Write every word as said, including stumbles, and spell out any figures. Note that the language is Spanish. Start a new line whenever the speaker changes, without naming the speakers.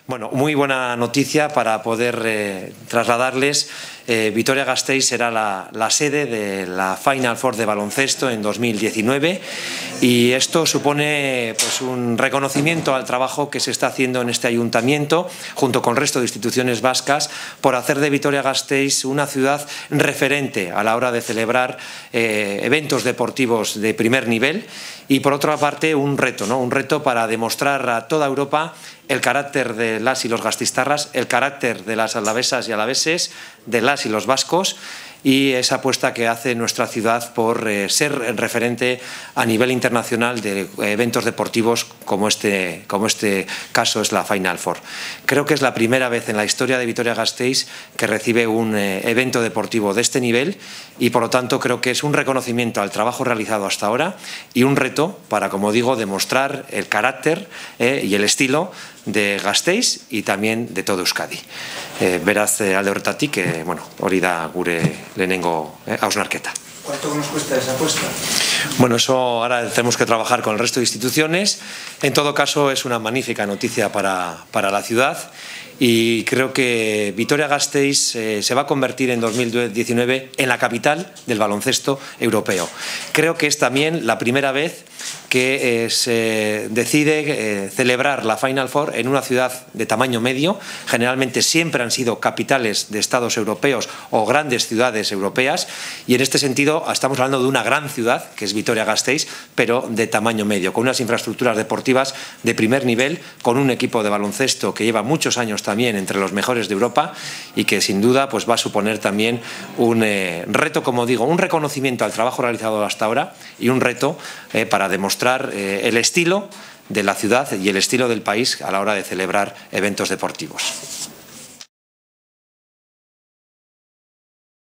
Bueno, muy buena noticia para poder eh, trasladarles. Eh, Vitoria-Gasteiz será la, la sede de la Final Four de baloncesto en dos mil diecinueve y esto supone pues, un reconocimiento al trabajo que se está haciendo en este ayuntamiento junto con el resto de instituciones vascas por hacer de Vitoria-Gasteiz una ciudad referente a la hora de celebrar eh, eventos deportivos de primer nivel y por otra parte un reto, ¿no? Un reto para demostrar a toda Europa el carácter de las y los gasteiztarras, el carácter de las alavesas y alaveses, de las y los vascos y esa apuesta que hace nuestra ciudad por eh, ser referente a nivel internacional de eventos deportivos como este, como este caso es la Final Four. Creo que es la primera vez en la historia de Vitoria-Gasteiz que recibe un eh, evento deportivo de este nivel y por lo tanto creo que es un reconocimiento al trabajo realizado hasta ahora y un reto para, como digo, demostrar el carácter eh, y el estilo de Gasteiz y también de todo Euskadi. Eh, beraz, eh, alde horretatik, eh, bueno, hori da gure lehenengo eh, hausnarketa.
¿Cuánto nos cuesta esa apuesta?
Bueno, eso ahora tenemos que trabajar con el resto de instituciones. En todo caso, es una magnífica noticia para, para la ciudad y creo que Vitoria-Gasteiz eh, se va a convertir en dos mil diecinueve en la capital del baloncesto europeo. Creo que es también la primera vez que eh, se decide eh, celebrar la Final Four en una ciudad de tamaño medio. Generalmente siempre han sido capitales de estados europeos o grandes ciudades europeas y en este sentido estamos hablando de una gran ciudad que es Vitoria-Gasteiz, pero de tamaño medio, con unas infraestructuras deportivas de primer nivel, con un equipo de baloncesto que lleva muchos años también entre los mejores de Europa y que sin duda pues, va a suponer también un eh, reto, como digo, un reconocimiento al trabajo realizado hasta ahora y un reto eh, para demostrar eh, el estilo de la ciudad y el estilo del país a la hora de celebrar eventos deportivos.